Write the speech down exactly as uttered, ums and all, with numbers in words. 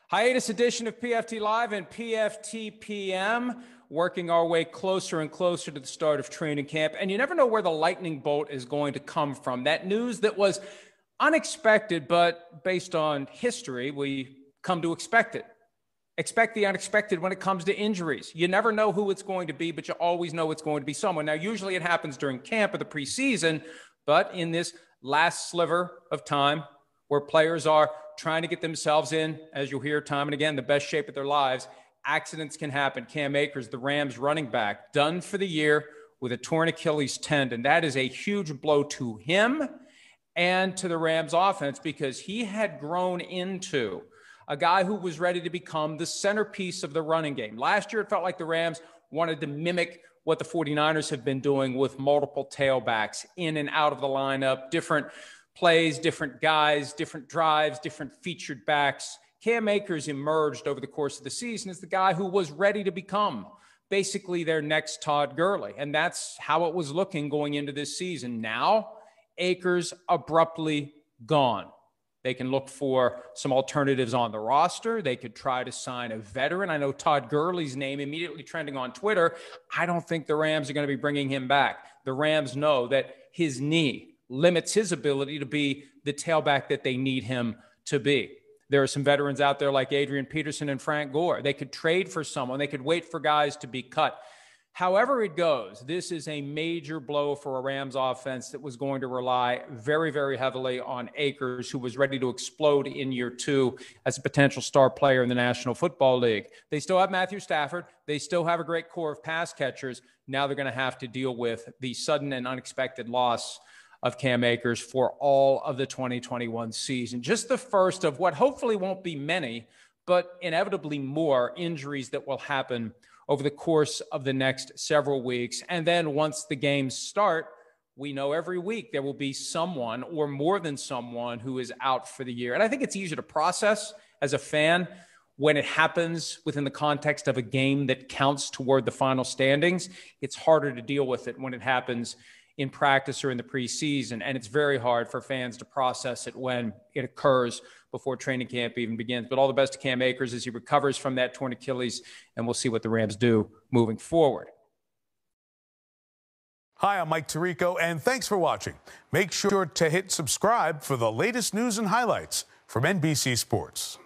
Hiatus edition of P F T Live and P F T P M, working our way closer and closer to the start of training camp. And you never know where the lightning bolt is going to come from. That news that was unexpected, but based on history, we come to expect it. Expect the unexpected when it comes to injuries. You never know who it's going to be, but you always know it's going to be someone. Now, usually it happens during camp or the preseason, but in this last sliver of time where players are trying to get themselves in, as you'll hear time and again, the best shape of their lives, accidents can happen. Cam Akers, the Rams running back, done for the year with a torn Achilles tendon. That is a huge blow to him and to the Rams offense because he had grown into a guy who was ready to become the centerpiece of the running game. Last year, it felt like the Rams wanted to mimic what the 49ers have been doing with multiple tailbacks in and out of the lineup, different plays, different guys, different drives, different featured backs. Cam Akers emerged over the course of the season as the guy who was ready to become basically their next Todd Gurley. And that's how it was looking going into this season. Now, Akers abruptly gone. They can look for some alternatives on the roster. They could try to sign a veteran. I know Todd Gurley's name immediately trending on Twitter. I don't think the Rams are going to be bringing him back. The Rams know that his knee limits his ability to be the tailback that they need him to be. There are some veterans out there like Adrian Peterson and Frank Gore. They could trade for someone. They could wait for guys to be cut. However it goes, this is a major blow for a Rams offense that was going to rely very, very heavily on Akers, who was ready to explode in year two as a potential star player in the National Football League. They still have Matthew Stafford. They still have a great core of pass catchers. Now they're going to have to deal with the sudden and unexpected loss of Cam Akers for all of the twenty twenty-one season. Just the first of what hopefully won't be many, but inevitably more injuries that will happen over the course of the next several weeks. And then once the games start, we know every week there will be someone or more than someone who is out for the year. And I think it's easier to process as a fan when it happens within the context of a game that counts toward the final standings. It's harder to deal with it when it happens in practice or in the preseason. And it's very hard for fans to process it when it occurs before training camp even begins. But all the best to Cam Akers as he recovers from that torn Achilles, and we'll see what the Rams do moving forward. Hi, I'm Mike Tirico, and thanks for watching. Make sure to hit subscribe for the latest news and highlights from N B C Sports.